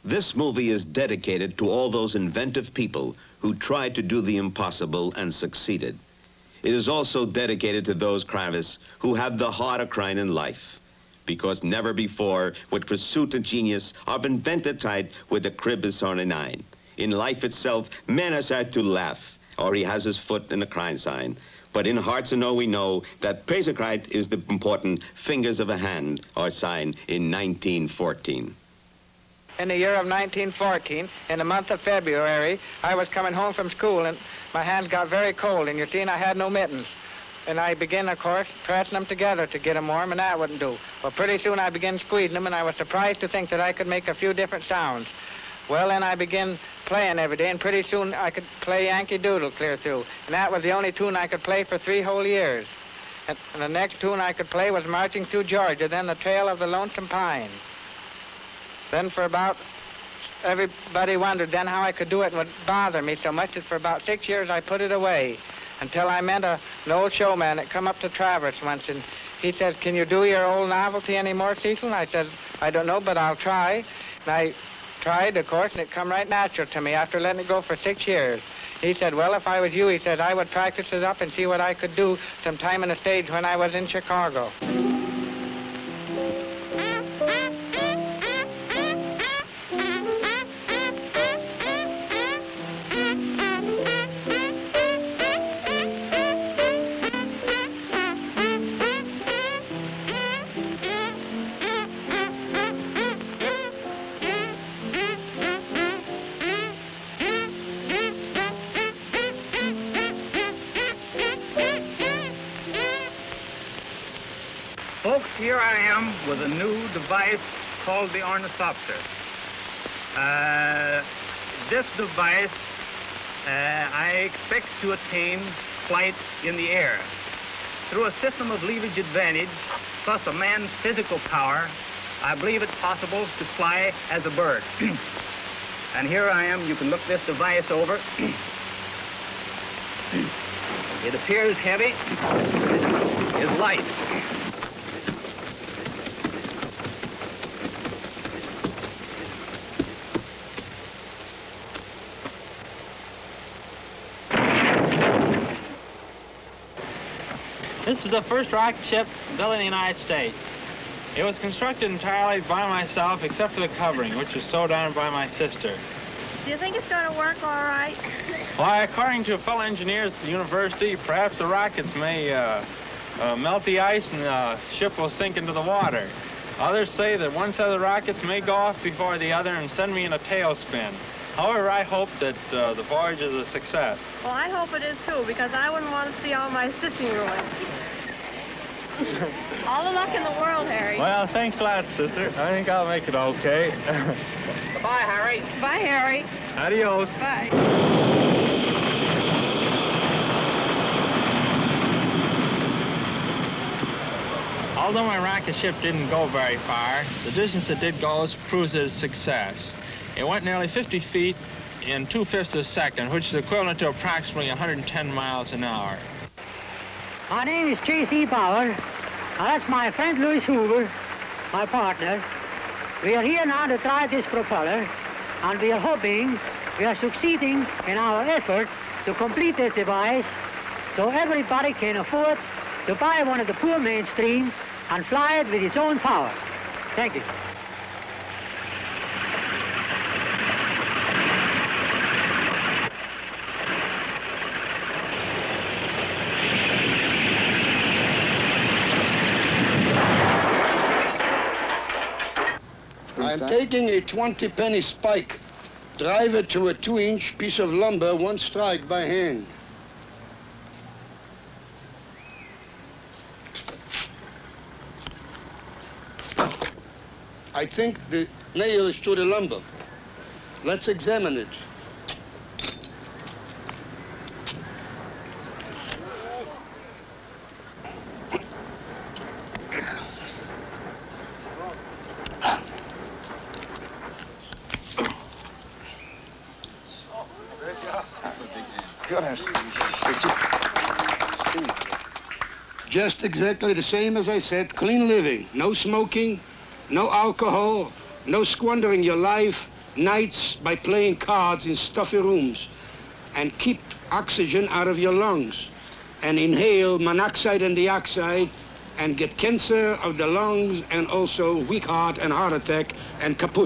This movie is dedicated to all those inventive people who tried to do the impossible and succeeded. It is also dedicated to those craftists who have the heart of crying in life, because never before with pursuit of genius of invented type with the crib is 49. In life itself, man has had to laugh, or he has his foot in the crying sign. But in hearts and all we know that Peserkrite is the important fingers of a hand or sign in 1914. In the year of 1914, in the month of February, I was coming home from school and my hands got very cold, and you see, I had no mittens. And I began, of course, pressing them together to get them warm, and that wouldn't do. Well, pretty soon I began squeezing them, and I was surprised to think that I could make a few different sounds. Well, then I began playing every day, and pretty soon I could play Yankee Doodle clear through. And that was the only tune I could play for 3 whole years. And the next tune I could play was Marching Through Georgia, then The Trail of the Lonesome Pine. Then for about, everybody wondered then how I could do it, and it would bother me so much that for about 6 years I put it away until I met an old showman that come up to Traverse once, and he said, "Can you do your old novelty anymore, Cecil?" And I said, "I don't know, but I'll try." And I tried, of course, and it come right natural to me after letting it go for 6 years. He said, "Well, if I was you," he said, "I would practice it up and see what I could do sometime in the stage when I was in Chicago." Folks, here I am with a new device called the ornithopter. This device, I expect to attain flight in the air. Through a system of leverage advantage, plus a man's physical power, I believe it's possible to fly as a bird. And here I am, you can look this device over. It appears heavy, is light. This is the first rocket ship built in the United States. It was constructed entirely by myself, except for the covering, which was sewed on by my sister. Do you think it's going to work all right? Why, according to fellow engineers at the university, perhaps the rockets may melt the ice and the ship will sink into the water. Others say that one set of the rockets may go off before the other and send me in a tailspin. However, I hope that the voyage is a success. Well, I hope it is, too, because I wouldn't want to see all my stitching ruined. All the luck in the world, Harry. Well, thanks a lot, sister. I think I'll make it okay. Goodbye, Harry. Bye, Harry. Adios. Bye. Although my rocket ship didn't go very far, the distance it did go proves it a success. It went nearly 50 feet in 2/5 of a second, which is equivalent to approximately 110 miles an hour. My name is J.C. Bauer. That's my friend Louis Hoover, my partner. We are here now to try this propeller, and we are hoping we are succeeding in our effort to complete this device so everybody can afford to buy one of the poor mainstream and fly it with its own power. Thank you. I'm taking a 20-penny spike, drive it to a 2-inch piece of lumber, one strike by hand. I think the nail is to the lumber. Let's examine it. Just exactly the same as I said, clean living, no smoking, no alcohol, no squandering your life, nights by playing cards in stuffy rooms, and keep oxygen out of your lungs, and inhale monoxide and dioxide, and get cancer of the lungs, and also weak heart and heart attack, and kaput.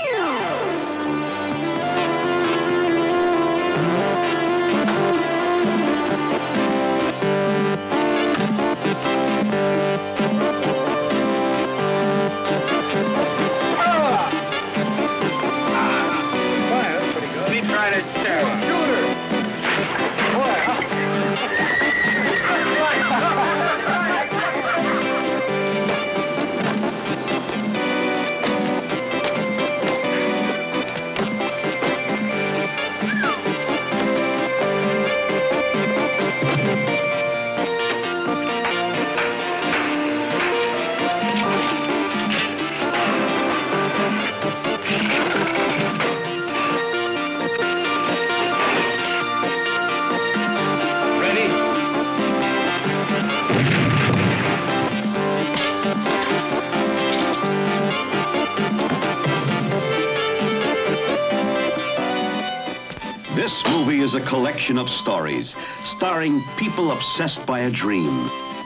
This movie is a collection of stories starring people obsessed by a dream.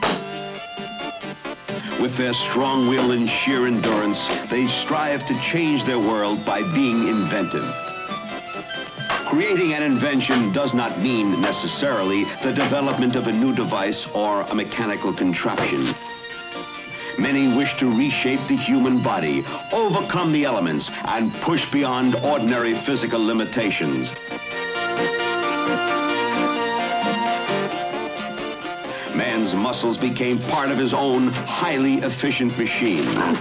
With their strong will and sheer endurance, they strive to change their world by being inventive. Creating an invention does not mean necessarily the development of a new device or a mechanical contraption. Many wish to reshape the human body, overcome the elements, and push beyond ordinary physical limitations. Man's muscles became part of his own highly efficient machine.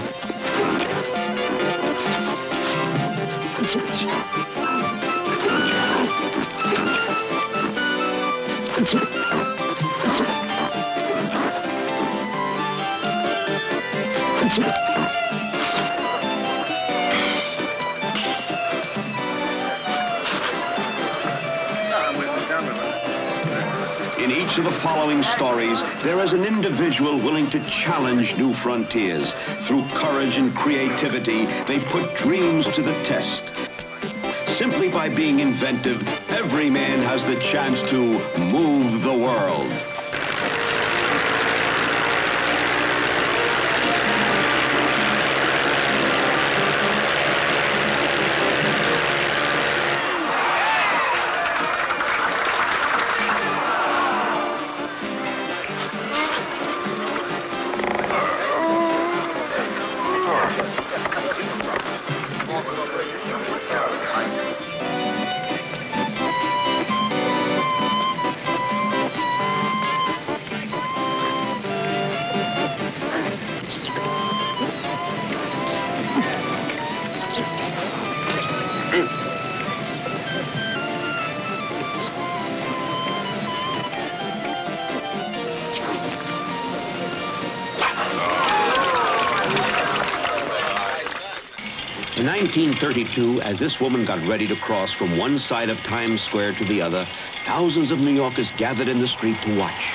In each of the following stories, there is an individual willing to challenge new frontiers. Through courage and creativity, they put dreams to the test. Simply by being inventive, every man has the chance to move the world. In 1932, as this woman got ready to cross from one side of Times Square to the other, thousands of New Yorkers gathered in the street to watch.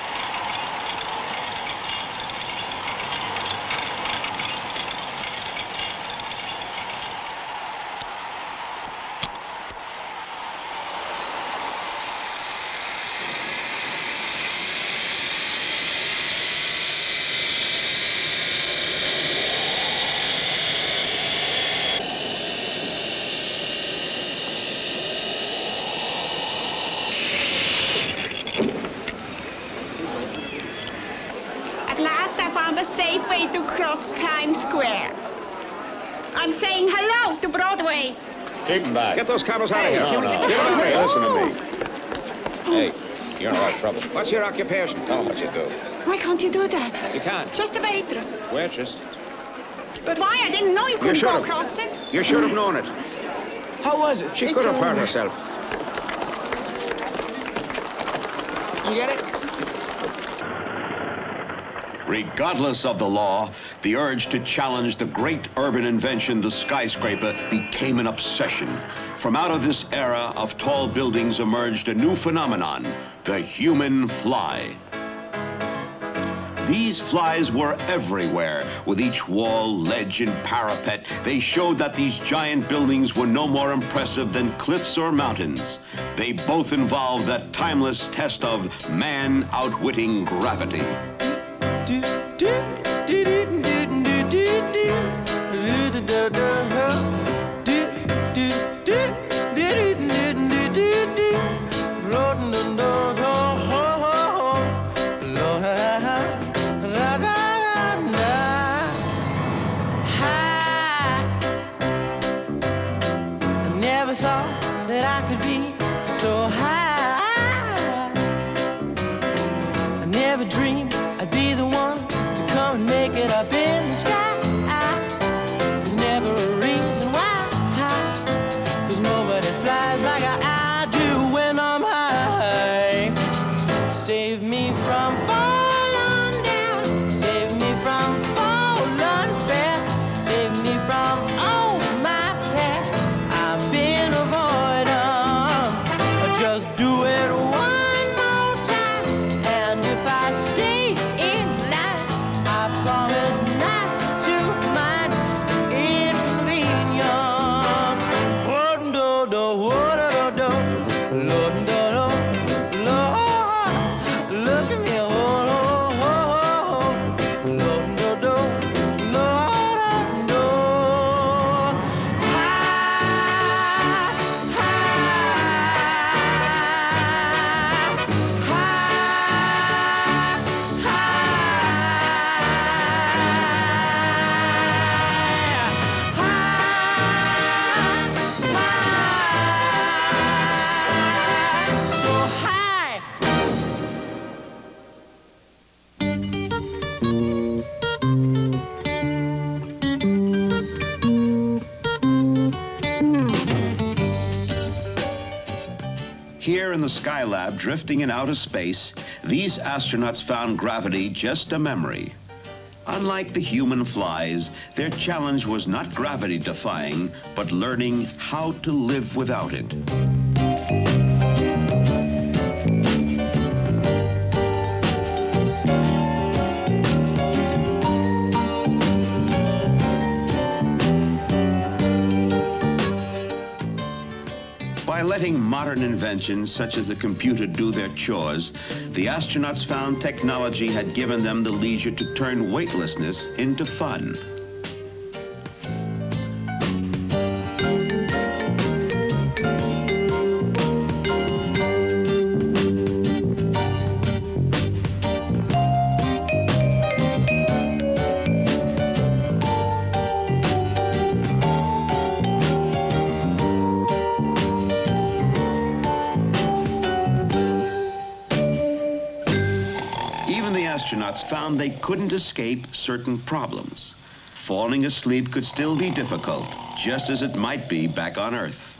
A safe way to cross Times Square. I'm saying hello to Broadway. Keep them back. Get those camels out of here. No, no. Get them out of here. Listen to me. Hey, you're in a lot of trouble. What's your occupation? Tell them what you do. Why can't you do that? You can't. Just a waitress. Waitress? But why? I didn't know you couldn't go across it. You should have known it. How was it? She could have hurt herself. You get it? Regardless of the law, the urge to challenge the great urban invention, the skyscraper, became an obsession. From out of this era of tall buildings emerged a new phenomenon, the human fly. These flies were everywhere. With each wall, ledge, and parapet, they showed that these giant buildings were no more impressive than cliffs or mountains. They both involved that timeless test of man outwitting gravity. Here in the Skylab, drifting in outer space, these astronauts found gravity just a memory. Unlike the human flies, their challenge was not gravity-defying, but learning how to live without it. By letting modern inventions such as the computer do their chores, the astronauts found technology had given them the leisure to turn weightlessness into fun. Astronauts found they couldn't escape certain problems. Falling asleep could still be difficult, just as it might be back on Earth.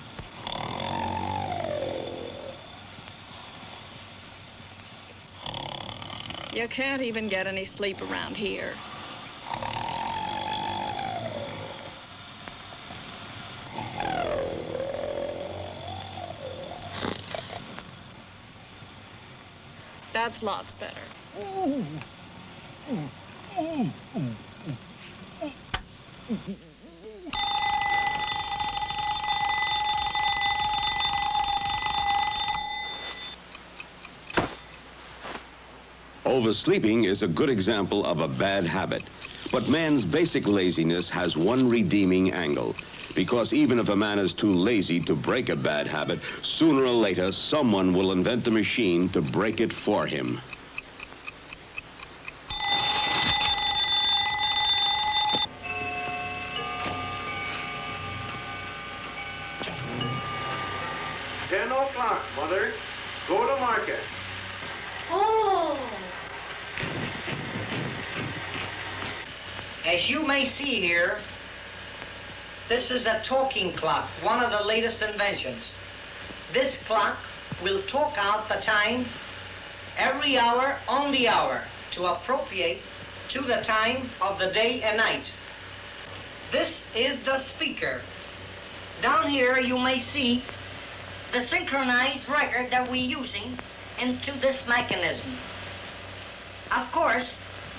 You can't even get any sleep around here. That's lots better. Oversleeping is a good example of a bad habit. But man's basic laziness has one redeeming angle. Because even if a man is too lazy to break a bad habit, sooner or later someone will invent a machine to break it for him. Mother, go to market. Oh! As you may see here, this is a talking clock, one of the latest inventions. This clock will talk out the time every hour on the hour to appropriate to the time of the day and night. This is the speaker. Down here you may see the synchronized record that we're using into this mechanism. Of course,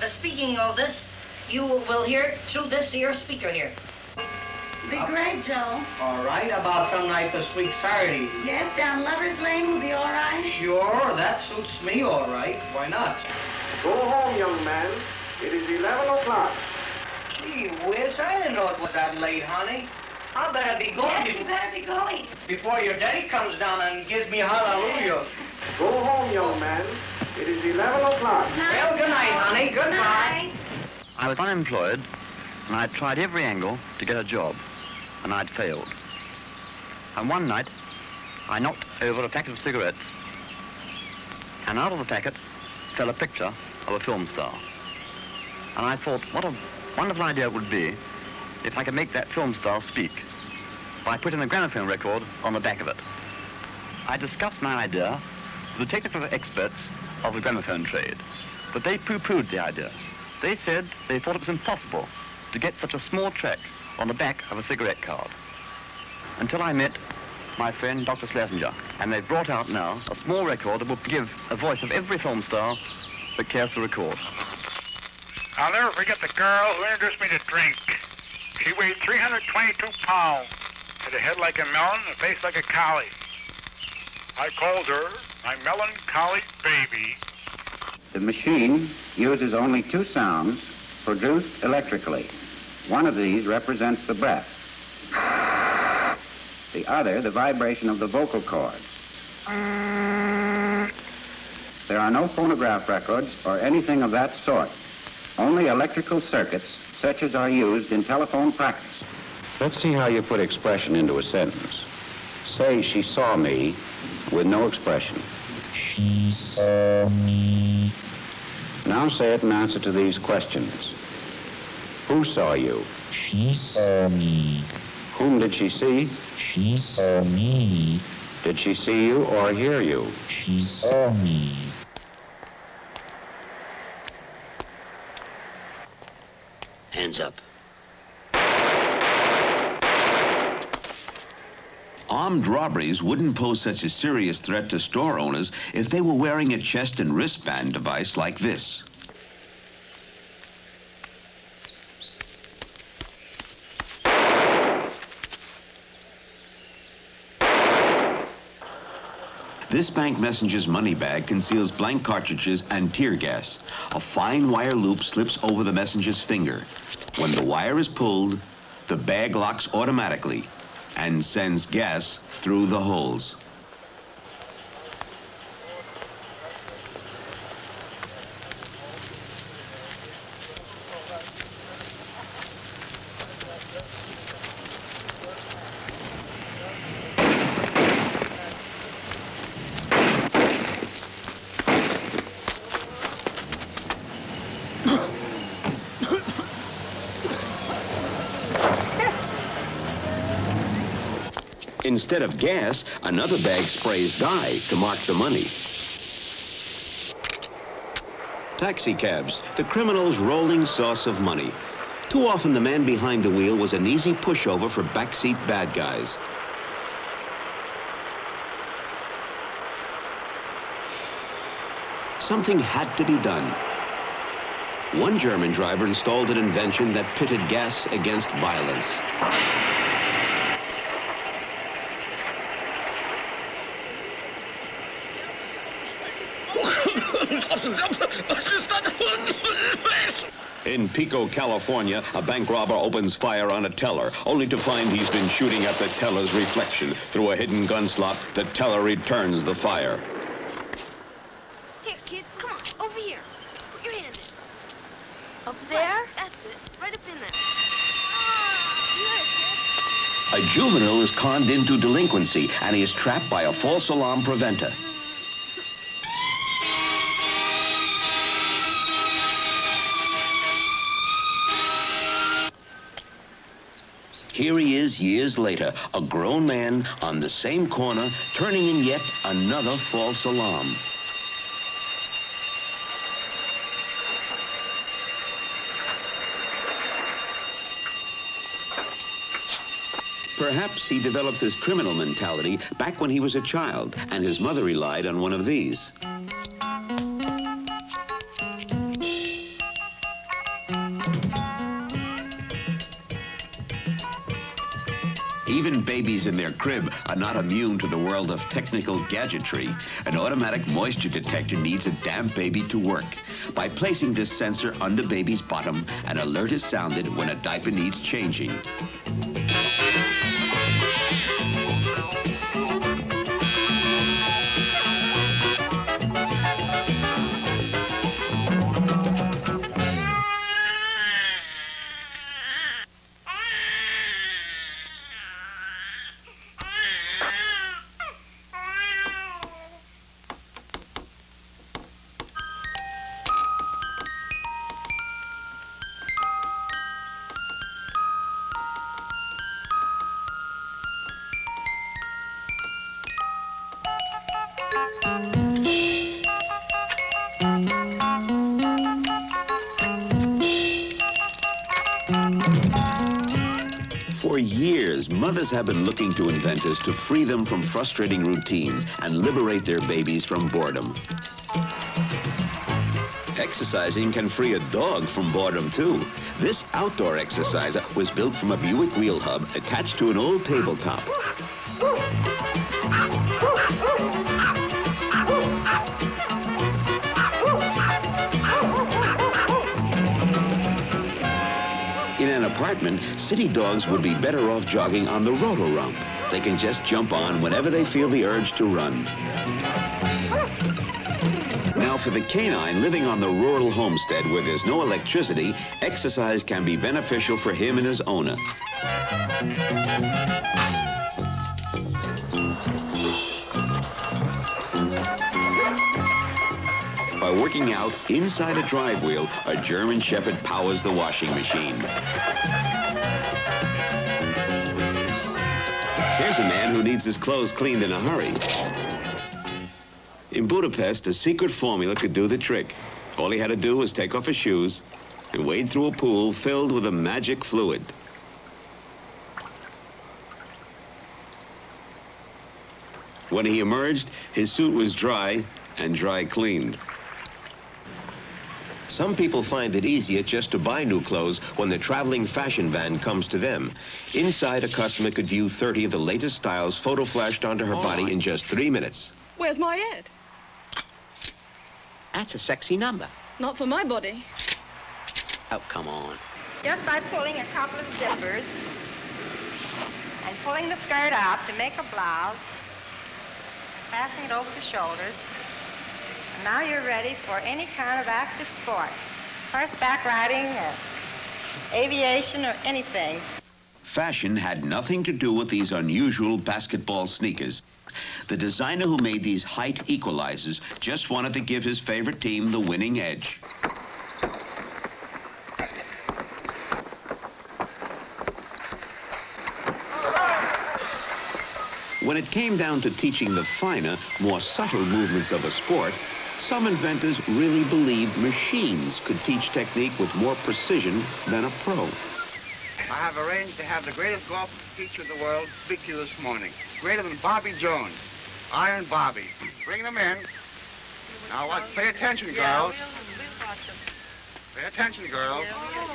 speaking of this, you will hear it through this here speaker here. Be great, Joe. All right, about some night this week, Saturday. Yes, down Lover's Lane will be all right. Sure, that suits me all right. Why not? Go home, young man. It is 11 o'clock. Gee whiz, I didn't know it was that late, honey. I better be going. Yes, you better be going. Before your daddy comes down and gives me a hallelujah. Go home, young man. It is 11 o'clock. Well, good night, honey. Goodbye. I was unemployed, and I'd tried every angle to get a job, and I'd failed. And one night, I knocked over a packet of cigarettes, and out of the packet fell a picture of a film star. And I thought, what a wonderful idea it would be if I could make that film star speak by putting a gramophone record on the back of it. I discussed my idea with the technical experts of the gramophone trade, but they pooh-poohed the idea. They said they thought it was impossible to get such a small track on the back of a cigarette card. Until I met my friend Dr. Schlesinger, and they've brought out now a small record that will give a voice of every film star that cares to record. I'll never forget the girl who introduced me to drink. She weighed 322 pounds, had a head like a melon, a face like a collie. I called her my melancholy baby. The machine uses only two sounds produced electrically. One of these represents the breath. The other, the vibration of the vocal cords. There are no phonograph records or anything of that sort. Only electrical circuits such as are used in telephone practice. Let's see how you put expression into a sentence. Say, she saw me, with no expression. She saw me. Now say it in answer to these questions. Who saw you? She saw me. Whom did she see? She saw me. Did she see you or hear you? She saw me. Hands up. Armed robberies wouldn't pose such a serious threat to store owners if they were wearing a chest and wristband device like this. This bank messenger's money bag conceals blank cartridges and tear gas. A fine wire loop slips over the messenger's finger. When the wire is pulled, the bag locks automatically and sends gas through the holes. Instead of gas, another bag sprays dye to mark the money. Taxi cabs, the criminal's rolling source of money. Too often the man behind the wheel was an easy pushover for backseat bad guys. Something had to be done. One German driver installed an invention that pitted gas against violence. In Pico, California, a bank robber opens fire on a teller, only to find he's been shooting at the teller's reflection. Through a hidden gun slot, the teller returns the fire. Here, kid, come on, over here. Put your hand in. Up there? Right, that's it, right up in there. A juvenile is conned into delinquency, and he is trapped by a false alarm preventer. Here he is years later, a grown man on the same corner, turning in yet another false alarm. Perhaps he developed his criminal mentality back when he was a child, and his mother relied on one of these. Even babies in their crib are not immune to the world of technical gadgetry. An automatic moisture detector needs a damp baby to work. By placing this sensor under baby's bottom, an alert is sounded when a diaper needs changing. For years, mothers have been looking to inventors to free them from frustrating routines and liberate their babies from boredom. Exercising can free a dog from boredom, too. This outdoor exerciser was built from a Buick wheel hub attached to an old tabletop. In an apartment, city dogs would be better off jogging on the roto-rump. They can just jump on whenever they feel the urge to run. Now, for the canine living on the rural homestead where there's no electricity, exercise can be beneficial for him and his owner. By working out inside a drive wheel, a German Shepherd powers the washing machine. Here's a man who needs his clothes cleaned in a hurry. In Budapest, a secret formula could do the trick. All he had to do was take off his shoes and wade through a pool filled with a magic fluid. When he emerged, his suit was dry and dry cleaned. Some people find it easier just to buy new clothes when the traveling fashion van comes to them. Inside, a customer could view 30 of the latest styles photo flashed onto her body in just 3 minutes. Where's my head? That's a sexy number. Not for my body. Oh, come on. Just by pulling a couple of zippers and pulling the skirt out to make a blouse, passing it over the shoulders. And now you're ready for any kind of active sports. Horseback riding, or aviation, or anything. Fashion had nothing to do with these unusual basketball sneakers. The designer who made these height equalizers just wanted to give his favorite team the winning edge. When it came down to teaching the finer, more subtle movements of a sport, some inventors really believed machines could teach technique with more precision than a pro. I have arranged to have the greatest golf teacher in the world speak to you this morning. Greater than Bobby Jones. Iron Bobby. Bring them in. Now, what? Pay attention, girls. Pay attention, girls.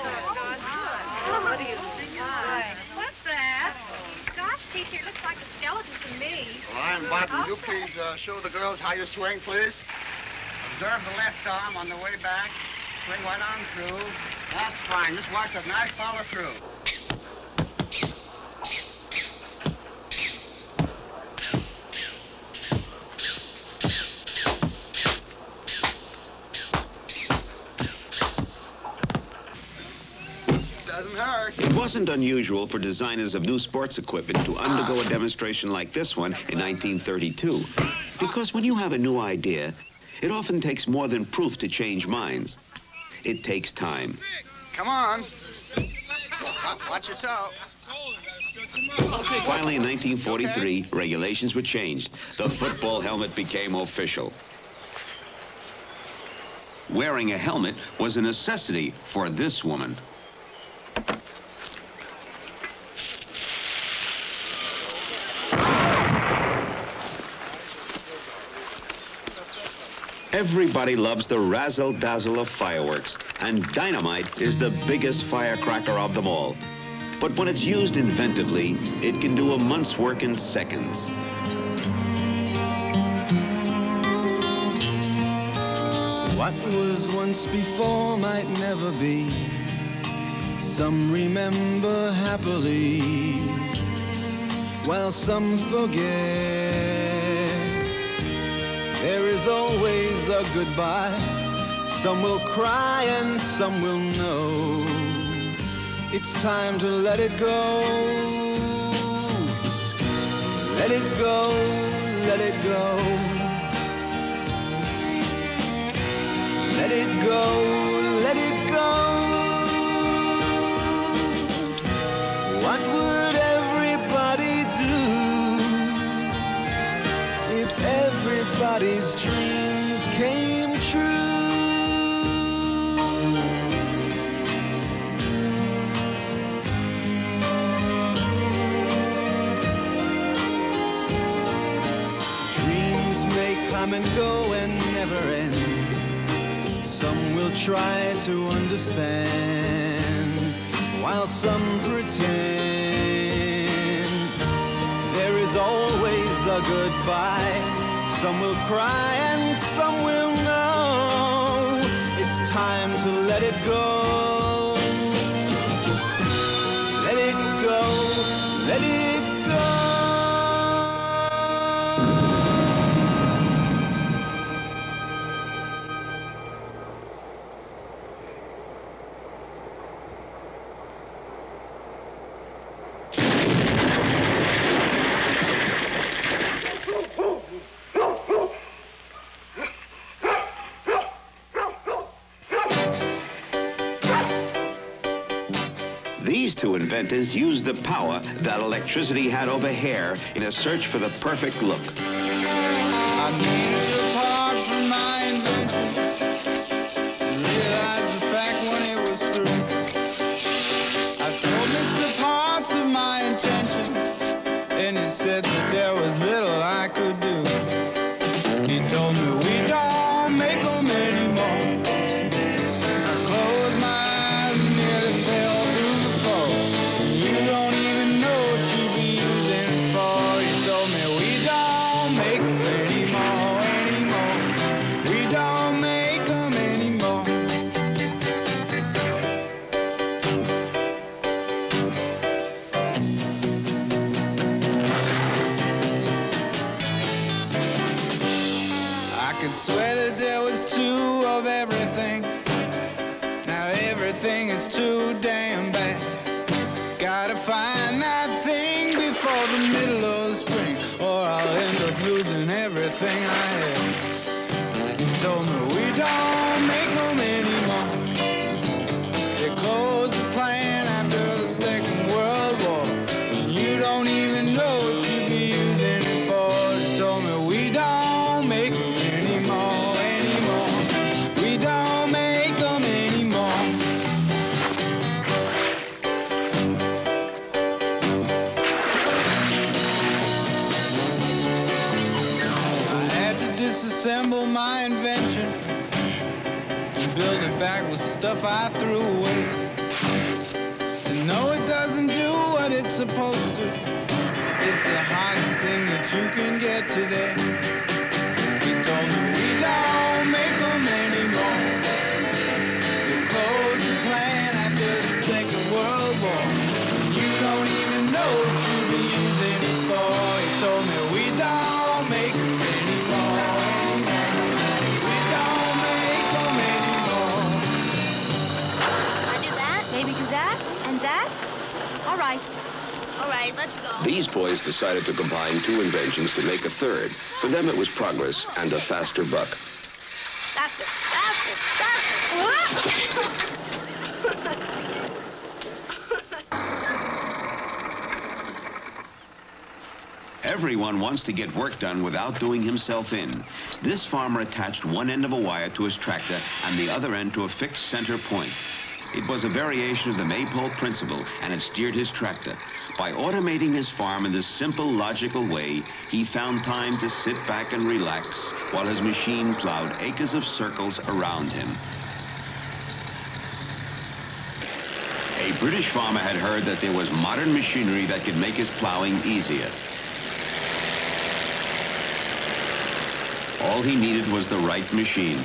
What's that? Gosh, teacher, it looks like a skeleton to me. Well, Iron Bobby, would you please show the girls how you swing, please? Observe the left arm on the way back. Swing right on through. That's fine. Just watch a nice follow through. It wasn't unusual for designers of new sports equipment to undergo a demonstration like this one in 1932. Because when you have a new idea, it often takes more than proof to change minds. It takes time. Come on. Watch your toe. Finally, in 1943, regulations were changed. The football helmet became official. Wearing a helmet was a necessity for this woman. Everybody loves the razzle-dazzle of fireworks, and dynamite is the biggest firecracker of them all. But when it's used inventively, it can do a month's work in seconds. What was once before might never be. Some remember happily, while some forget. There is always a goodbye. Some will cry and some will know. It's time to let it go. Let it go, let it go. Let it go, let it go. What would everybody do if everybody's dreams came true? Dreams may come and go and never end. Some will try to understand, while some pretend. There is always a goodbye. Some will cry and some will know. It's time to let it go. Let it go, let it go. These two inventors used the power that electricity had over hair in a search for the perfect look. I needed a part for my invention, and realized the fact when it was through. I told Mr. Parks of my intention, and he said that there was little I could do. He told me we don't make them anymore. I closed my eyes and nearly fell through the floor. You don't even know what you'd be using it for. He told me we don't make them anymore, anymore. We don't make them anymore. I could swear that there was two of everything. Now everything is too damn bad. Gotta find that thing before the middle of spring, or I'll end up losing everything I had. He told me we don't make them anymore. They closed the plant after the Second World War. You don't even know what you'd be using it for. He told me we don't make them anymore, anymore. We don't make them anymore. I had to disassemble my invention and build it back with stuff I threw away. And no, it doesn't do what it's supposed to. It's the hottest thing that you can get today. He told me we don't make them anymore. They closed the plant after the Second World War. You don't even know what you'd be using it for. He told me we don't make them anymore, anymore. We don't make them anymore. I do that, maybe do that, and that. All right. All right, let's go. These boys decided to combine two inventions to make a third. For them, it was progress and a faster buck. That's it, that's it, that's it. Everyone wants to get work done without doing himself in. This farmer attached one end of a wire to his tractor and the other end to a fixed center point. It was a variation of the maypole principle, and it steered his tractor. By automating his farm in this simple, logical way, he found time to sit back and relax while his machine plowed acres of circles around him. A A British farmer had heard that there was modern machinery that could make his plowing easier. All he needed was the right machine.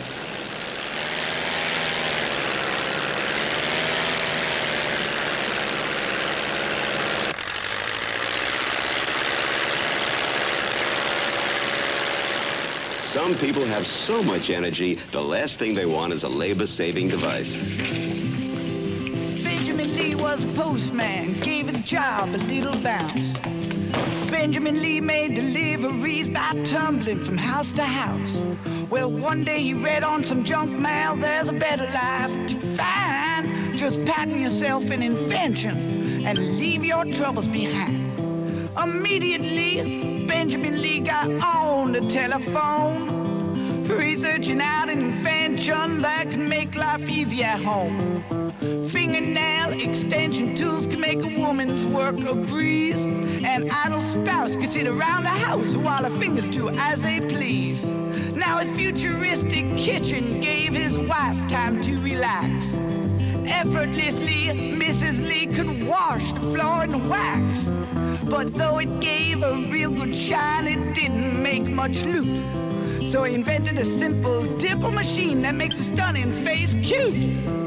Some people have so much energy, the last thing they want is a labor-saving device. Benjamin Lee was a postman, gave his job a little bounce. Benjamin Lee made deliveries by tumbling from house to house. Well, one day he read on some junk mail, there's a better life to find. Just patent yourself an invention and leave your troubles behind. Immediately, Benjamin Lee got on the telephone, researching out an invention that could make life easy at home. Fingernail extension tools can make a woman's work a breeze. An idle spouse could sit around the house while her fingers do as they please. Now his futuristic kitchen gave his wife time to relax. Effortlessly, Mrs. Lee could wash the floor in wax. But though it gave a real good shine, it didn't make much loot. So he invented a simple dimple machine that makes a stunning face cute.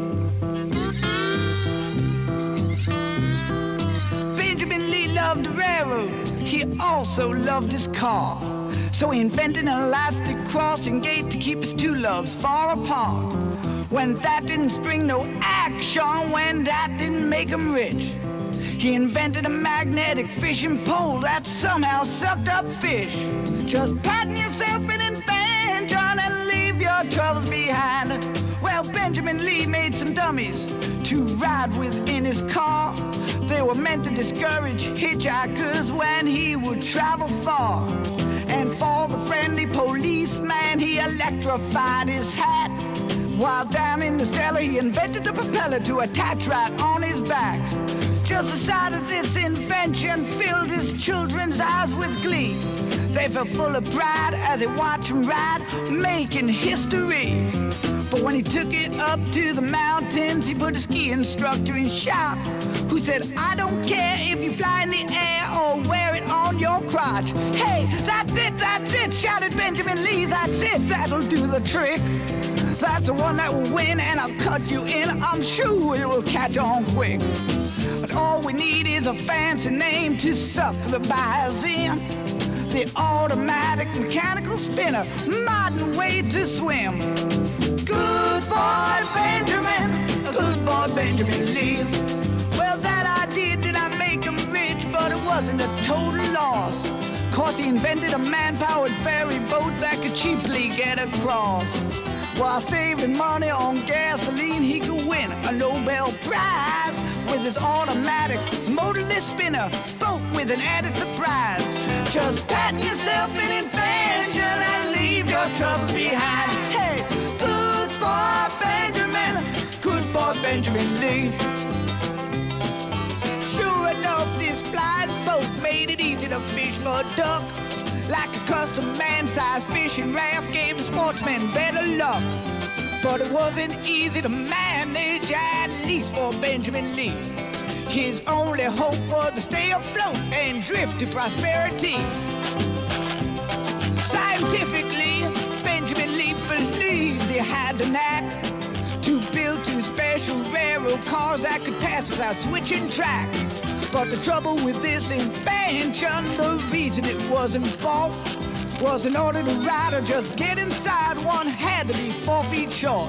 Benjamin Lee loved the railroad. He also loved his car. So he invented an elastic crossing gate to keep his two loves far apart. When that didn't spring no action, when that didn't make him rich, he invented a magnetic fishing pole that somehow sucked up fish. Just patent yourself an invention and leave your troubles behind. Well, Benjamin Lee made some dummies to ride with in his car. They were meant to discourage hitchhikers when he would travel far. And for the friendly policeman, he electrified his hat. While down in the cellar, he invented a propeller to attach right on his back. Just the sight of this invention filled his children's eyes with glee. They felt full of pride as they watched him ride, making history. But when he took it up to the mountains, he put a ski instructor in shock, who said, I don't care if you fly in the air or wear it on your crotch. Hey, that's it, shouted Benjamin Lee, that's it, that'll do the trick. That's the one that will win, and I'll cut you in. I'm sure it will catch on quick. But all we need is a fancy name to suck the buyers in. The automatic mechanical spinner, modern way to swim. Good boy, Benjamin, good boy, Benjamin Lee. Well, that idea did not make him rich, but it wasn't a total loss. 'Cause he invented a man-powered ferry boat that could cheaply get across. While saving money on gasoline, he could win a Nobel Prize with his automatic motorless spinner boat with an added surprise. Just patent yourself an invention and leave your troubles behind. Hey, good boy, Benjamin, good boy, Benjamin Lee. Sure enough, this flying boat made it easy to fish for a duck. Like his custom man-sized fishing raft gave the sportsmen better luck. But it wasn't easy to manage, at least for Benjamin Lee. His only hope was to stay afloat and drift to prosperity. Scientifically, Benjamin Lee believed he had the knack to build two special railroad cars that could pass without switching track. But the trouble with this invention, the reason it wasn't bought, was in order to ride or just get inside, one had to be 4 feet short.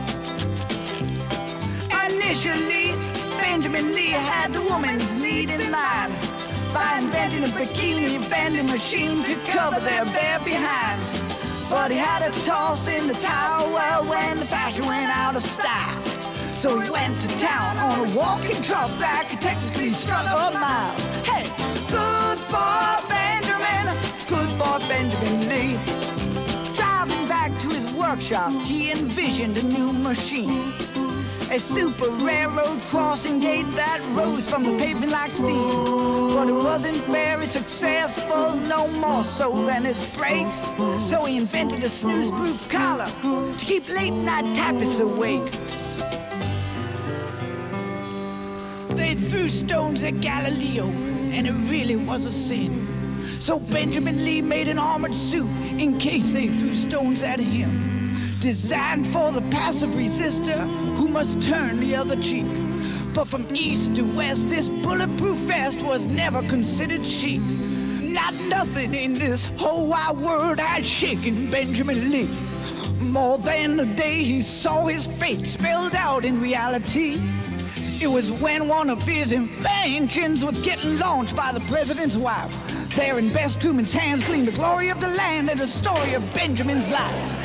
Initially, Benjamin Lee had the woman's need in mind by inventing a bikini vending machine to cover their bare behinds. But he had to toss in the towel when the fashion went out of style. So he went to town on a walking truck that could technically strut a mile. Hey, good boy, Benjamin, good boy, Benjamin Lee. Driving back to his workshop, he envisioned a new machine. A super railroad crossing gate that rose from the pavement like steam. But it wasn't very successful, no more so than its brakes. So he invented a snooze-proof collar to keep late-night typists awake. They threw stones at Galileo, and it really was a sin. So Benjamin Lee made an armored suit in case they threw stones at him, designed for the passive resistor who must turn the other cheek. But from east to west, this bulletproof vest was never considered chic. Not nothing in this whole wide world had shaken Benjamin Lee more than the day he saw his fate spelled out in reality. It was when one of his inventions was getting launched by the president's wife. There in Bess Truman's hands gleamed the glory of the land and the story of Benjamin's life.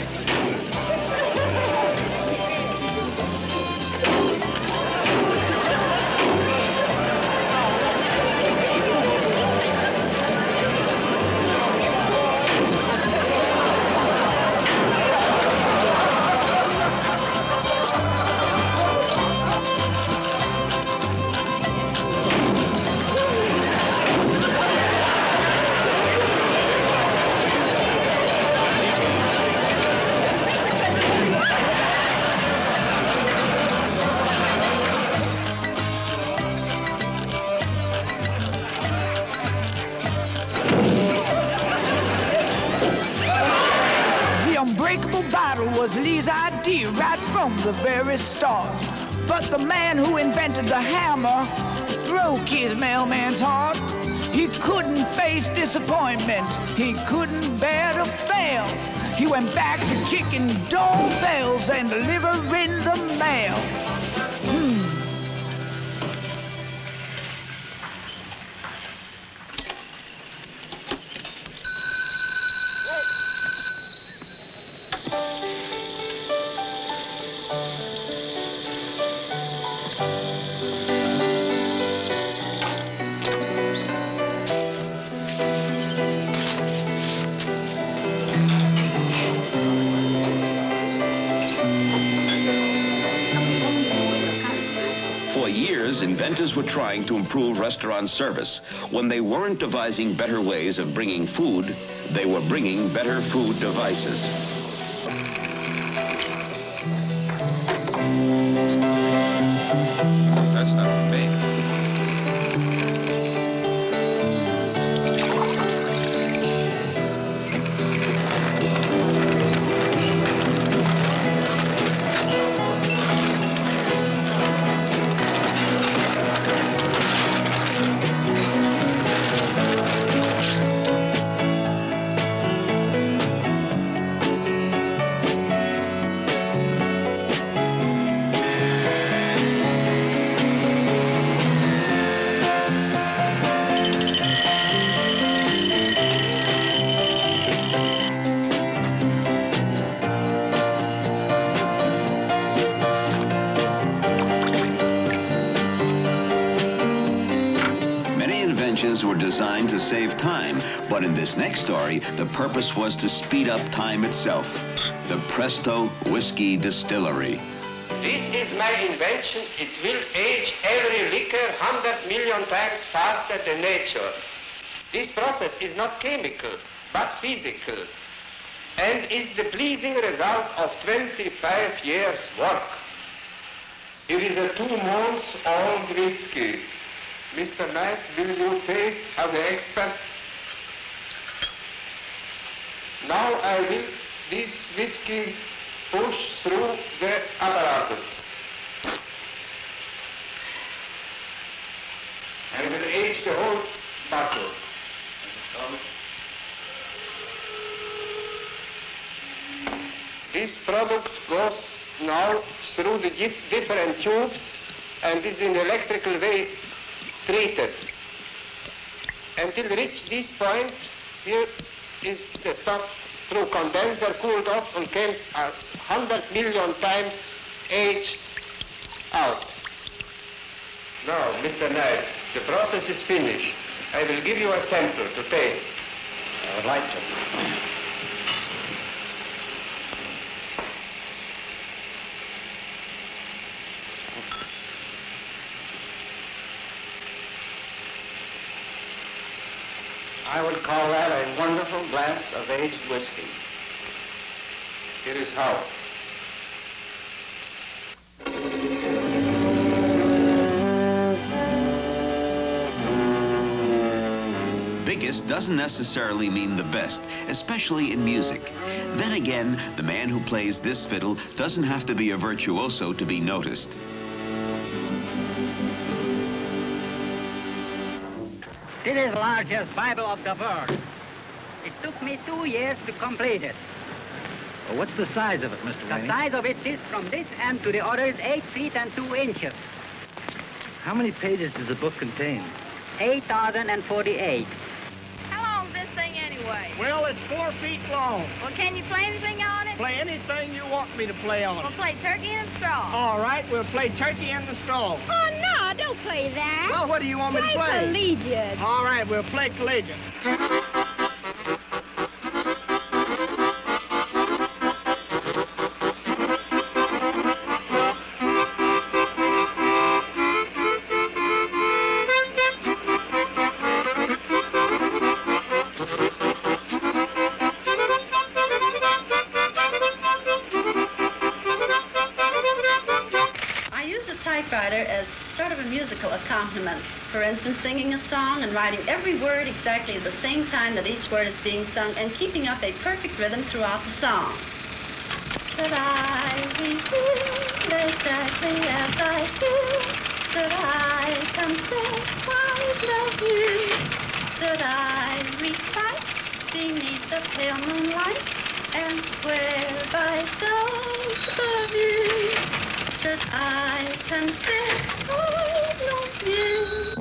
Was Lee's idea right from the very start. But the man who invented the hammer broke his mailman's heart. He couldn't face disappointment. He couldn't bear to fail. He went back to kicking doorbells and delivering the mail. Inventors were trying to improve restaurant service. When they weren't devising better ways of bringing food, they were bringing better food devices. That's not for me. Were designed to save time, but in this next story, the purpose was to speed up time itself. The Presto Whiskey Distillery. This is my invention. It will age every liquor 100 million times faster than nature. This process is not chemical, but physical, and is the pleasing result of 25 years' work. It is a 2-month-old whiskey. Mr. Knight, will you taste as an expert? Now I will this whiskey push through the apparatus. I will age the whole bottle. This product goes now through the different tubes and is in electrical way treated. Until reach this point, here is the stuff through condenser cooled off and came 100 million times aged out. Now, Mr. Knight, the process is finished. I will give you a sample to taste. I would like to. I would call that a wonderful glass of aged whiskey. It is how. biggest doesn't necessarily mean the best, especially in music. Then again, the man who plays this fiddle doesn't have to be a virtuoso to be noticed. This is the largest Bible of the world. It took me 2 years to complete it. Well, what's the size of it, Mr. The Rainey? size of it is from this end to the other is 8 feet and 2 inches. How many pages does the book contain? 8,048. How long is this thing anyway? Well, it's 4 feet long. Well, can you play anything on it? Play anything you want me to play on it. We'll play turkey and straw. All right, we'll play turkey and the straw. Oh, no, don't play that. Well, what do you want me to play? Collegiate. All right, we'll play collegiate. Typewriter as sort of a musical accompaniment. For instance, singing a song and writing every word exactly at the same time that each word is being sung and keeping up a perfect rhythm throughout the song. Should I reveal exactly as I feel? Should I confess I love you? Should I recite beneath the pale moonlight and swear by those of you? Should I confess I love you?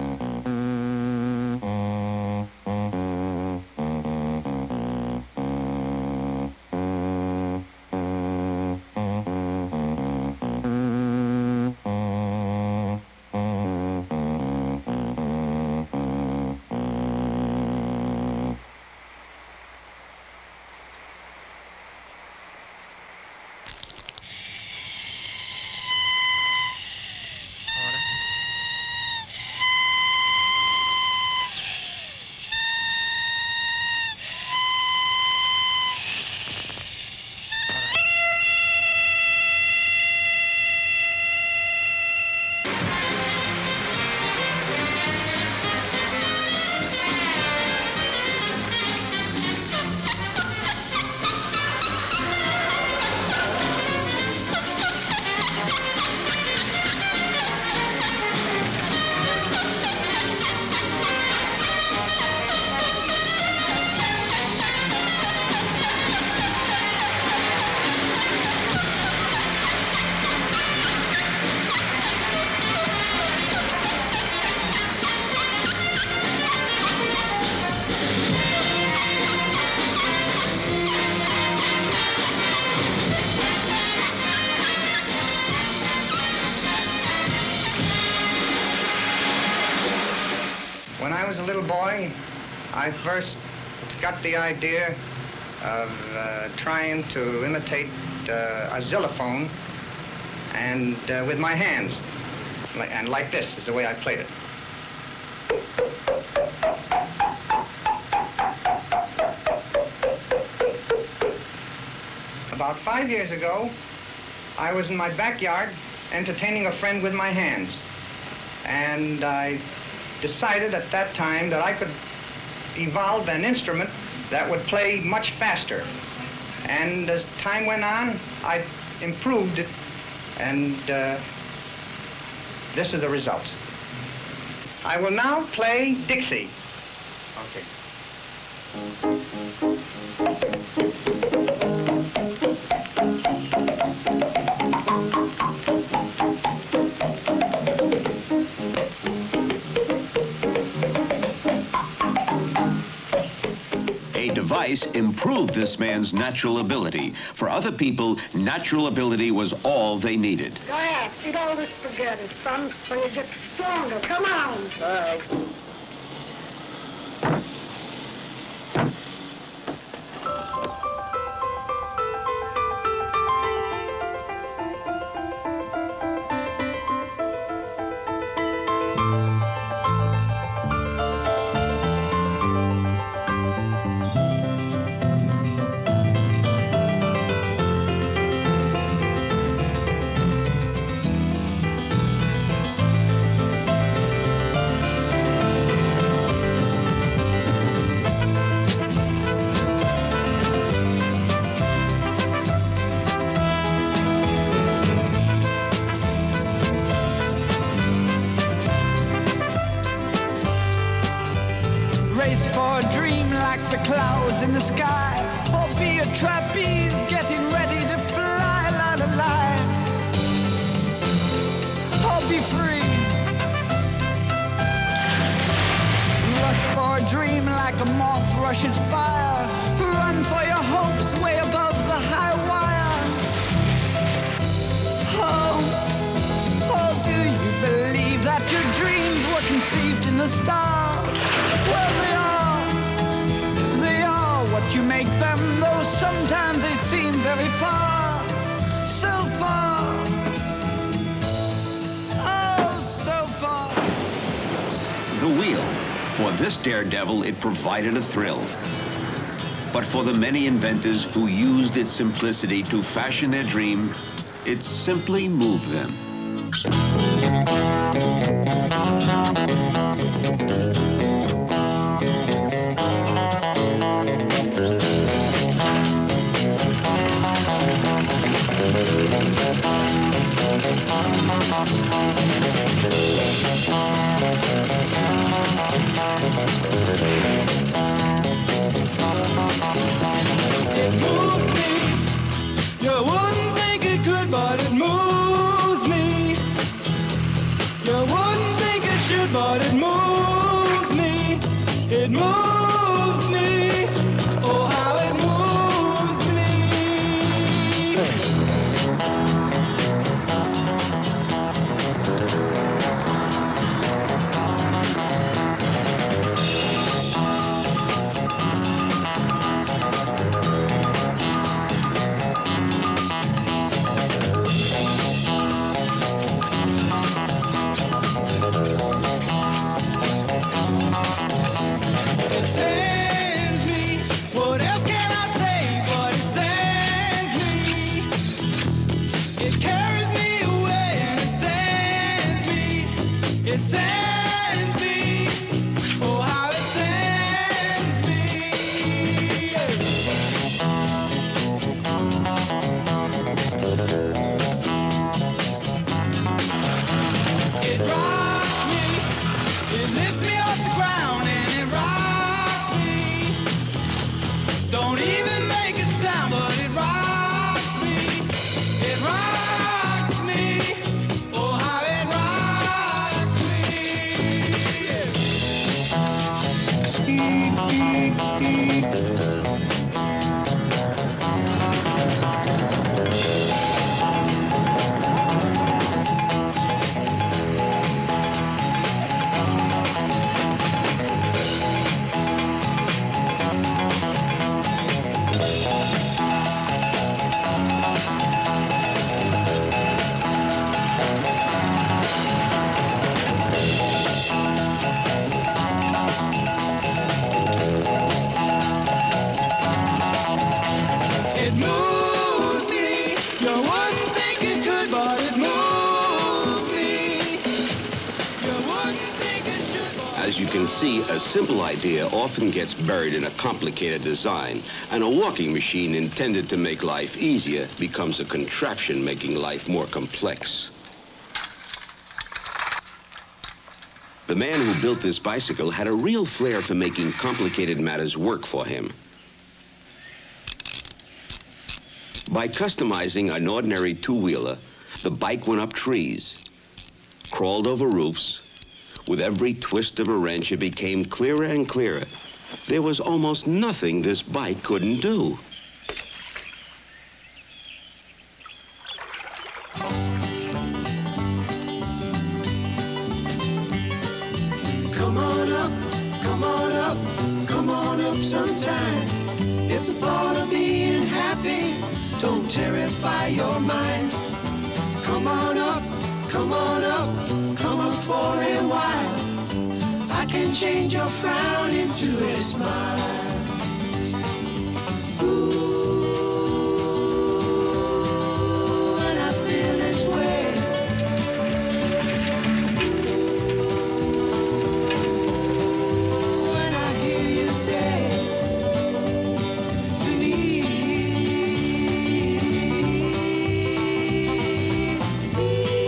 When I was a little boy, I first got the idea of trying to imitate a xylophone and with my hands. And like this is the way I played it. About 5 years ago, I was in my backyard entertaining a friend with my hands. And I decided at that time that I could evolve an instrument that would play much faster. And as time went on, I improved it, and this is the result. I will now play Dixie. Okay. Device improved this man's natural ability. For other people, natural ability was all they needed. Go ahead, eat all this spaghetti, son, so you get stronger. Come on. race for a dream like the clouds in the sky, or be a trapeze getting ready to fly, la la la, or be free. Rush for a dream like a moth rushes fire, run for your hopes way above the high wire. Oh, do you believe that your dreams were conceived in the stars? Well, they are what you make them, though sometimes they seem very far, so far, oh, so far. The wheel. For this daredevil, it provided a thrill. But for the many inventors who used its simplicity to fashion their dream, it simply moved them. It moves me. You wouldn't think it could, but it moves me. You wouldn't think it should, but it moves me. It moves me. Oh, how it moves me. It sends me. What else can I say? But it sends me. It carries me away and it sends me. It sends me. Oh, how it sends me. It rocks me. It lifts me off the ground and it rocks me. Don't even make a sound, but it rocks me. It rocks me. Oh, how it rocks It moves me. You wouldn't think it could, but it moves me. You wouldn't think it should, but As you can see, a simple idea often gets buried in a complicated design, and a walking machine intended to make life easier becomes a contraption making life more complex. The man who built this bicycle had a real flair for making complicated matters work for him. By customizing an ordinary two-wheeler, the bike went up trees, crawled over roofs. With every twist of a wrench, it became clearer and clearer. There was almost nothing this bike couldn't do. Come on up, come on up, come on up sometime. If the thought of being happy don't terrify your mind. Come on up, come on up, come up for a while. I can change your frown into a smile. Ooh, and I feel this way. When I hear you say to me,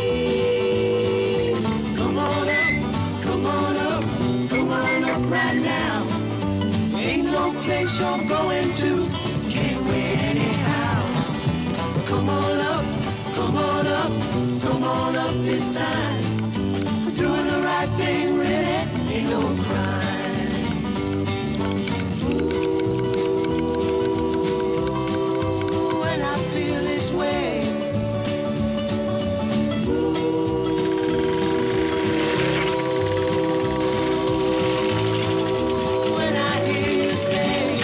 come on up, come on up, come on up right now. now. Ain't no place you're going to, can't wait anyhow. Come on up, come on up, come on up this time. Doing the right thing really ain't no crime. Ooh, when I feel this way, when I hear you say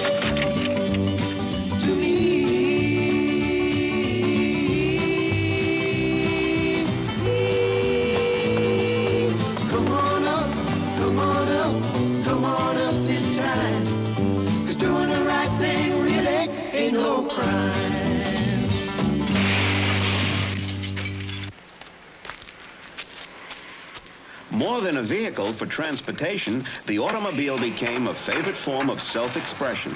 to me, come on up, come on up, come on up this time. 'Cause doing the right thing really ain't no crime. More than a vehicle for transportation, the automobile became a favorite form of self-expression.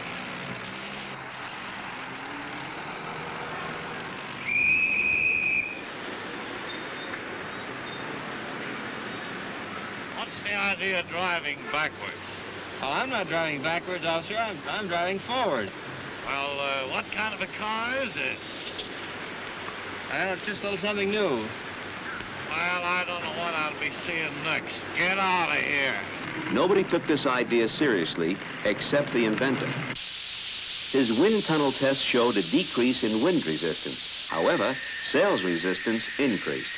What's the idea of driving backwards? Oh, I'm not driving backwards, officer. I'm driving forward. Well, what kind of a car is this? It's just a little something new. Well, I don't know what I'll be seeing next. Get out of here. Nobody took this idea seriously except the inventor. His wind tunnel test showed a decrease in wind resistance. However, sales resistance increased.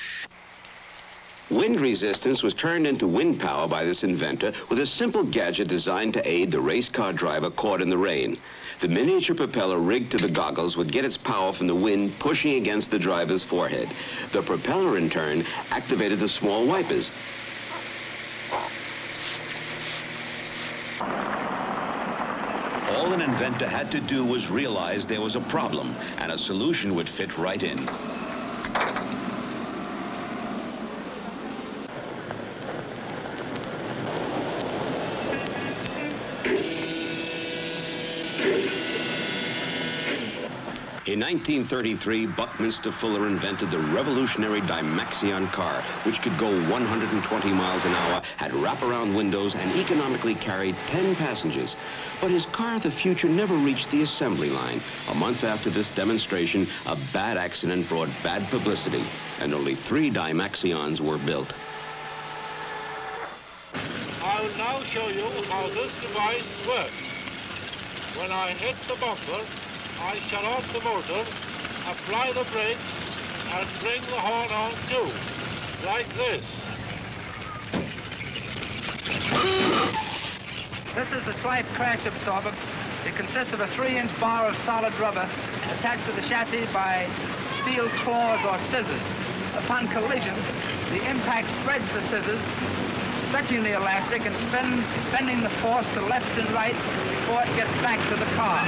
Wind resistance was turned into wind power by this inventor with a simple gadget designed to aid the race car driver caught in the rain. The miniature propeller rigged to the goggles would get its power from the wind pushing against the driver's forehead. The propeller, in turn, activated the small wipers. All an inventor had to do was realize there was a problem, and a solution would fit right in. In 1933, Buckminster Fuller invented the revolutionary Dymaxion car, which could go 120 miles an hour, had wraparound windows, and economically carried 10 passengers. But his car of the future never reached the assembly line. A month after this demonstration, a bad accident brought bad publicity, and only 3 Dymaxions were built. I will now show you how this device works. When I hit the bumper, I shut off the motor, apply the brakes, and bring the horn on too, like this. This is the swipe crash absorber. It consists of a 3-inch bar of solid rubber attached to the chassis by steel claws or scissors. Upon collision, the impact spreads the scissors, stretching the elastic and bending the force to left and right before it gets back to the car.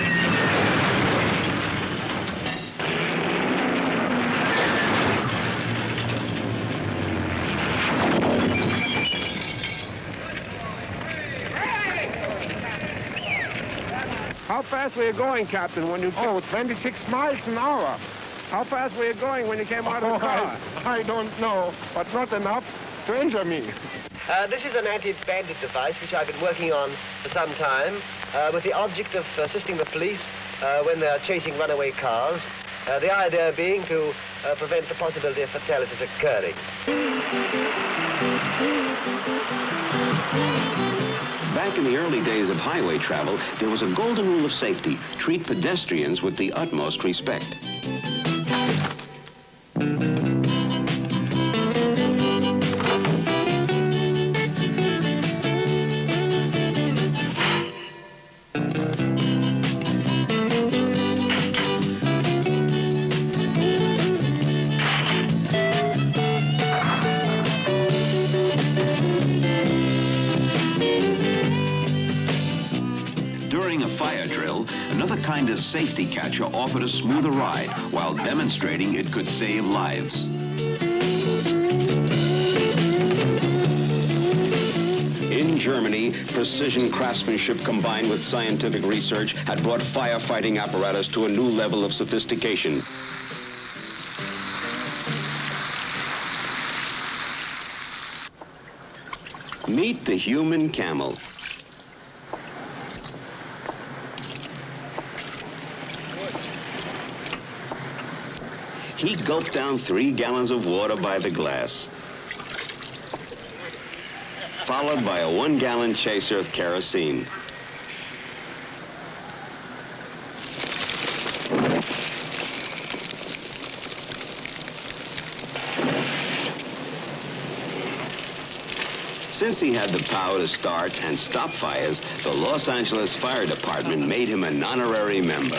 How fast were you going, Captain, when you... Oh, 26 miles an hour. How fast were you going when you came out of the car? I don't know, but not enough to injure me. This is an anti-bandit device which I've been working on for some time with the object of assisting the police when they are chasing runaway cars. The idea being to prevent the possibility of fatalities occurring. Back in the early days of highway travel, there was a golden rule of safety: treat pedestrians with the utmost respect. Kind of safety catcher offered a smoother ride while demonstrating it could save lives. In Germany, precision craftsmanship combined with scientific research had brought firefighting apparatus to a new level of sophistication. Meet the human camel. he gulped down 3 gallons of water by the glass, followed by a 1-gallon chaser of kerosene. Since he had the power to start and stop fires, the Los Angeles Fire Department made him an honorary member.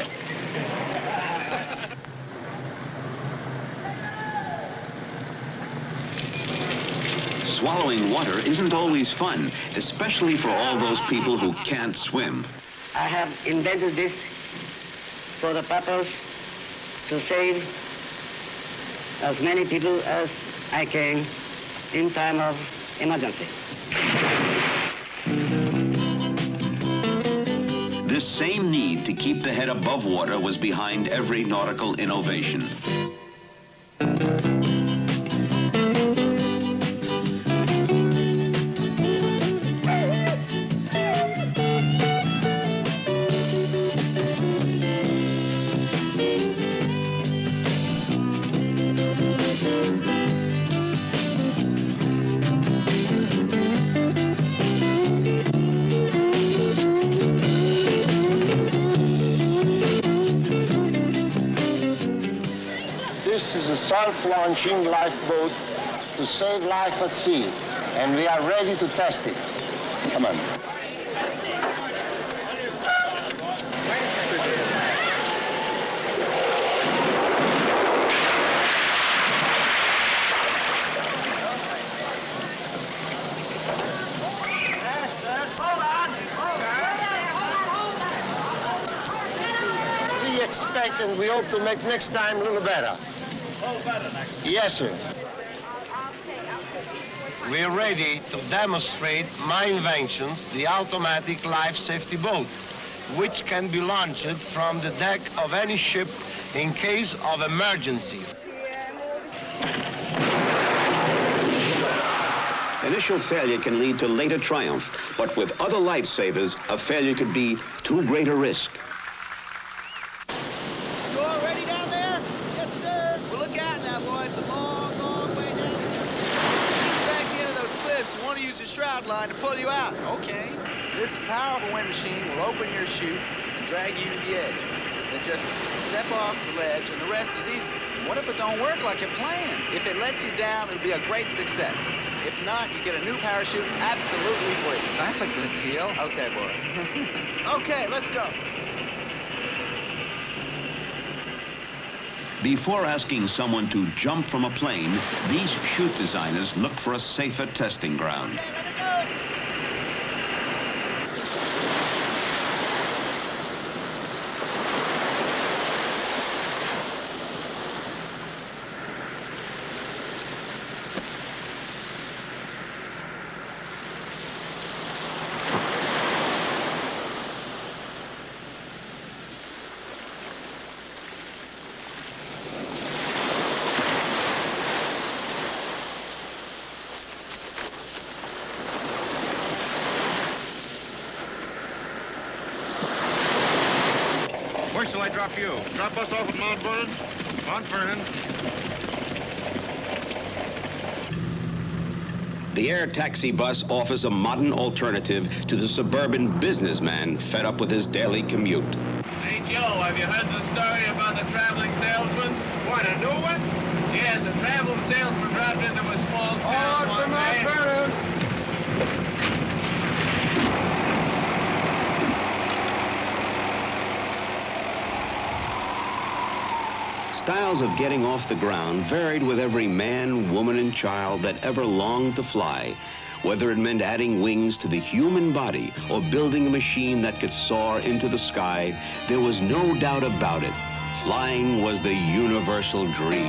Swallowing water isn't always fun, especially for all those people who can't swim. I have invented this for the purpose to save as many people as I can in time of emergency. This same need to keep the head above water was behind every nautical innovation. This is a self-launching lifeboat to save life at sea, and we are ready to test it. Come on. We expect and we hope to make next time a little better. Better next time. Yes, sir. We're ready to demonstrate my inventions, the automatic life safety boat, which can be launched from the deck of any ship in case of emergency. Initial failure can lead to later triumph, but with other lifesavers, a failure could be too great a risk. You all ready down there? Yes, sir. Well, look out now, boy. It's a long, long way down. Back to the end of those cliffs, you want to use your shroud line to pull you out. Okay. This powerful wind machine will open your chute and drag you to the edge. Then just step off the ledge, and the rest is easy. What if it don't work like you planned? If it lets you down, it'll be a great success. If not, you get a new parachute absolutely free. That's a good deal. Okay, boys. Okay, let's go. Before asking someone to jump from a plane, these chute designers look for a safer testing ground. Where shall I drop you? Drop us off at Mount Vernon? Mount Vernon. The air taxi bus offers a modern alternative to the suburban businessman fed up with his daily commute. Hey, Joe, have you heard the story about the traveling salesman? What, a new one? Yes, a traveling salesman dropped into a small town one day. Styles of getting off the ground varied with every man, woman, and child that ever longed to fly. Whether it meant adding wings to the human body or building a machine that could soar into the sky, there was no doubt about it. Flying was the universal dream.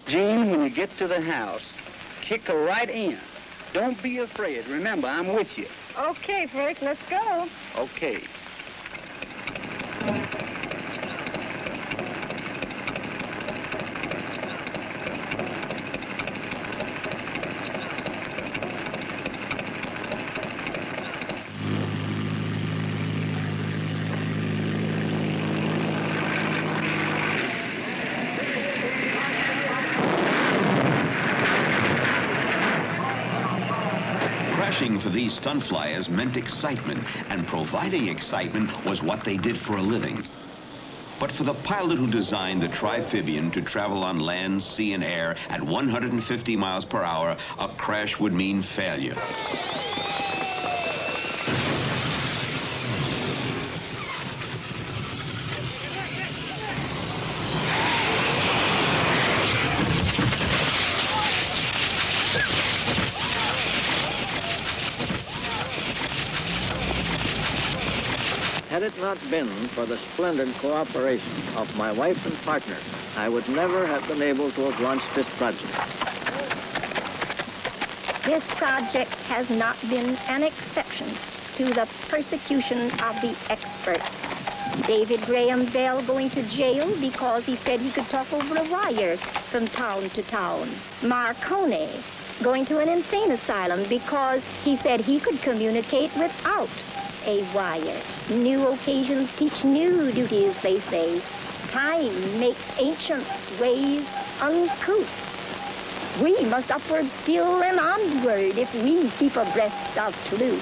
Gene, when you get to the house, kick her right in. Don't be afraid. Remember, I'm with you. Okay, Frank, let's go. Okay. Crashing for these stunt flyers meant excitement, and providing excitement was what they did for a living. But for the pilot who designed the Triphibian to travel on land, sea, and air at 150 miles per hour, a crash would mean failure. Had it not been for the splendid cooperation of my wife and partner, I would never have been able to have launched this project. This project has not been an exception to the persecution of the experts. David Graham Bell going to jail because he said he could talk over a wire from town to town. Marconi going to an insane asylum because he said he could communicate without a wire. New occasions teach new duties, they say. Time makes ancient ways uncouth. We must upward still and onward if we keep abreast of truth.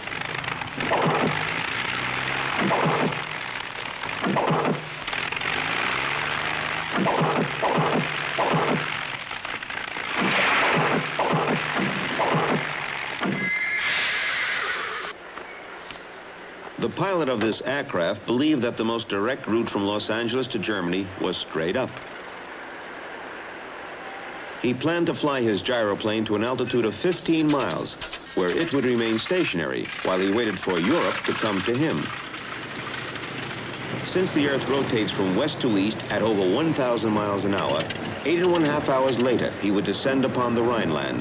The pilot of this aircraft believed that the most direct route from Los Angeles to Germany was straight up. He planned to fly his gyroplane to an altitude of 15 miles, where it would remain stationary while he waited for Europe to come to him. Since the Earth rotates from west to east at over 1,000 miles an hour, 8.5 hours later, he would descend upon the Rhineland.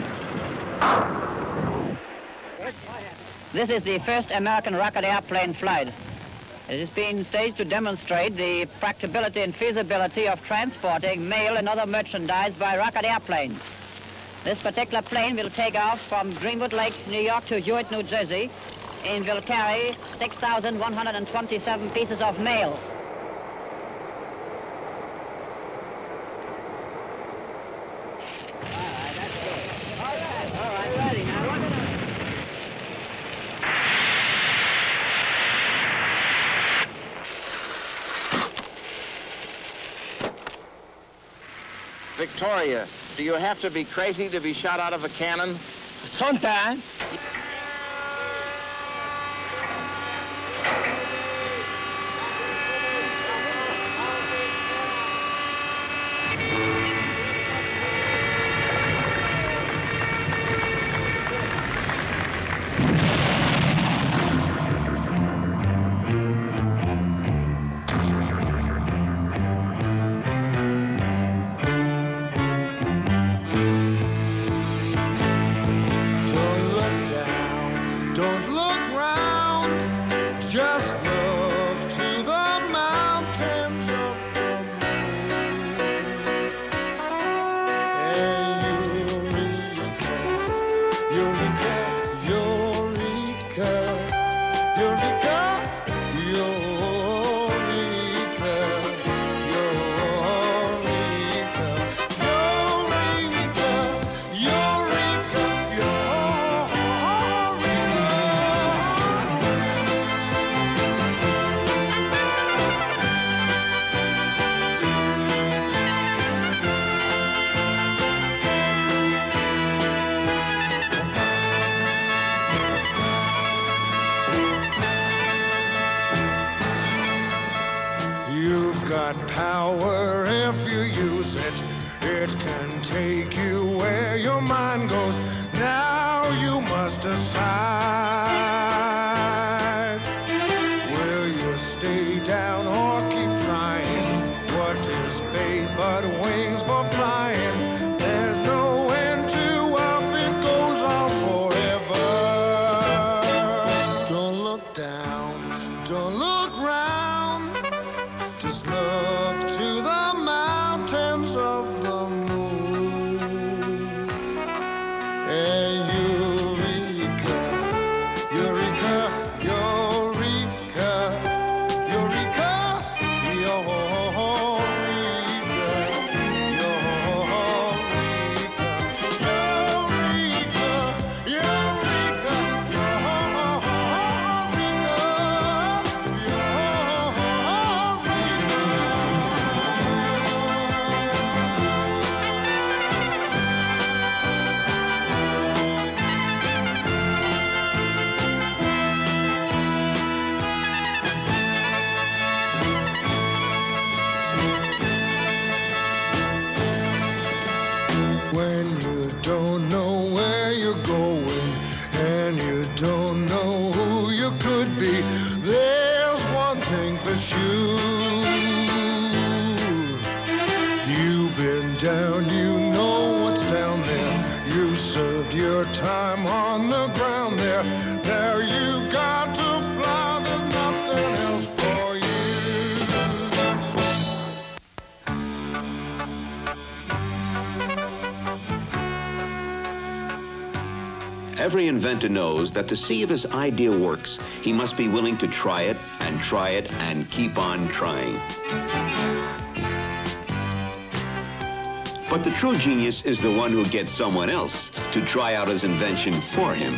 This is the first American rocket airplane flight. It is being staged to demonstrate the practicability and feasibility of transporting mail and other merchandise by rocket airplanes. This particular plane will take off from Greenwood Lake, New York to Hewitt, New Jersey, and will carry 6,127 pieces of mail. Victoria, do you have to be crazy to be shot out of a cannon? Sometimes. Power, if you use it, it can take you where your mind goes. Now you must decide. Will you stay down or keep trying? What is faith but wings for flying? when you don't know where you're going and you don't know who you could be. There's one thing for sure. You've been down, you know what's down there. You served your time on the ground there. Now you got to fly, there's nothing else for you. Every inventor knows that to see if his idea works, he must be willing to try it and keep on trying. But the true genius is the one who gets someone else to try out his invention for him.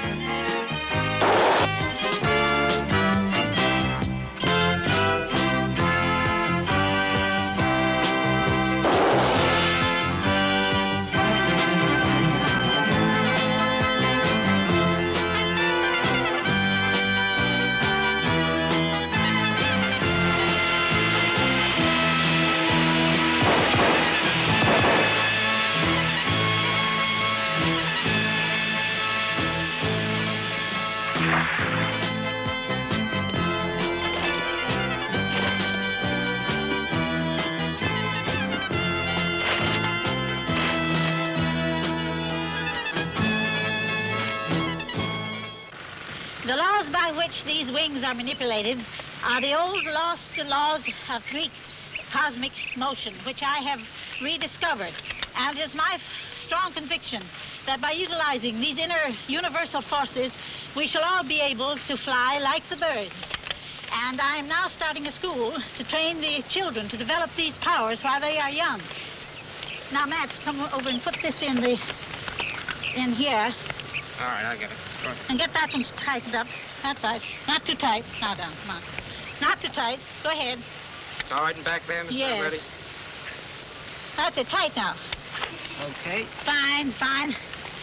The laws by which these wings are manipulated are the old lost laws of Greek cosmic motion, which I have rediscovered. And it is my strong conviction that by utilizing these inner universal forces, we shall all be able to fly like the birds. And I am now starting a school to train the children to develop these powers while they are young. Now, Mats, come over and put this in here. All right, I'll get it. And get that one tightened up. That's right. Not too tight. Now down, come on. Not too tight. Go ahead. It's all right in back there, Mr. Yes. Ready? That's it. Tight now. Okay. Fine, fine.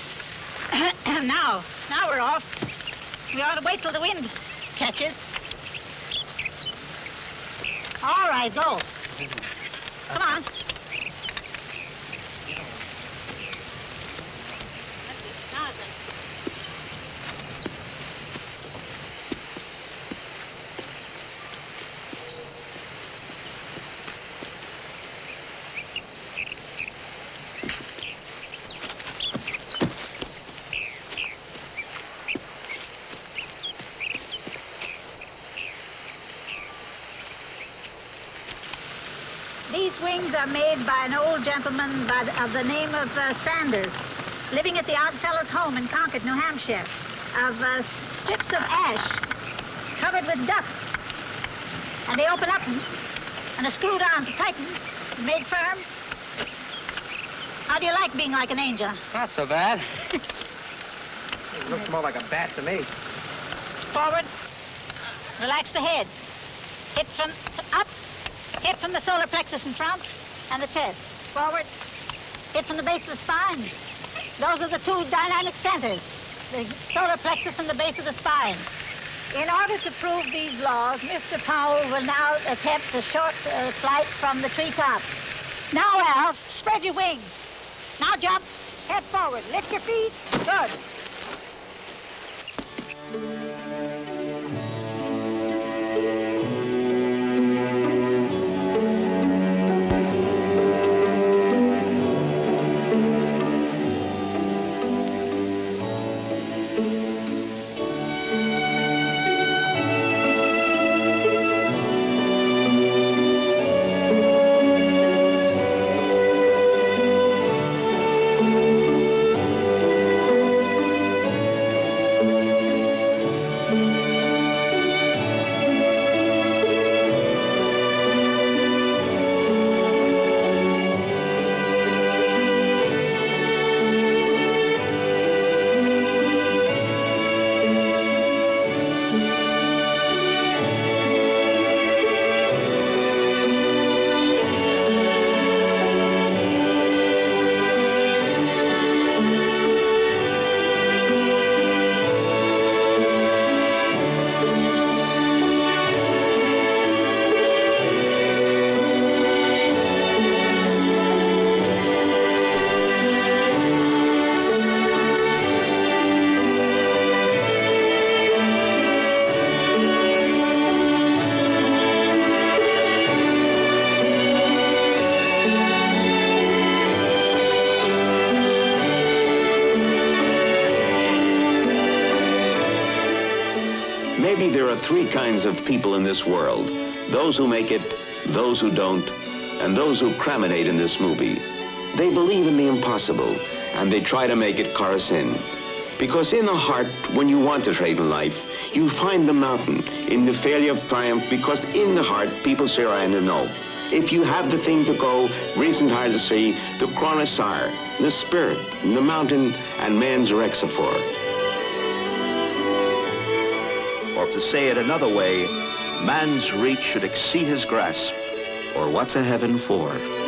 now we're off. We ought to wait till the wind catches. All right, go. Come on. Now it's like... These wings are made by an old gentleman of the name of Sanders, living at the Oddfellows' home in Concord, New Hampshire, of strips of ash covered with dust. And they open up and are screwed on to tighten, made firm. How do you like being like an angel? Not so bad. It looks more like a bat to me. Forward. Relax the head. Hit from up. Hit from the solar plexus in front and the chest. Forward. Hit from the base of the spine. Those are the two dynamic centers, the solar plexus and the base of the spine. In order to prove these laws, Mr. Powell will now attempt a short flight from the treetop. Now, Al, spread your wings. Now jump. Head forward. Lift your feet. Good. Maybe there are three kinds of people in this world: those who make it, those who don't, and those who craminate in this movie. They believe in the impossible, and they try to make it chorus in. Because in the heart, when you want to trade in life, you find the mountain in the failure of triumph, because in the heart, people say around and know. If you have the thing to go, reason hard to see, the chronosar, the spirit, the mountain, and man's rexafor. Or to say it another way, man's reach should exceed his grasp, or what's a heaven for?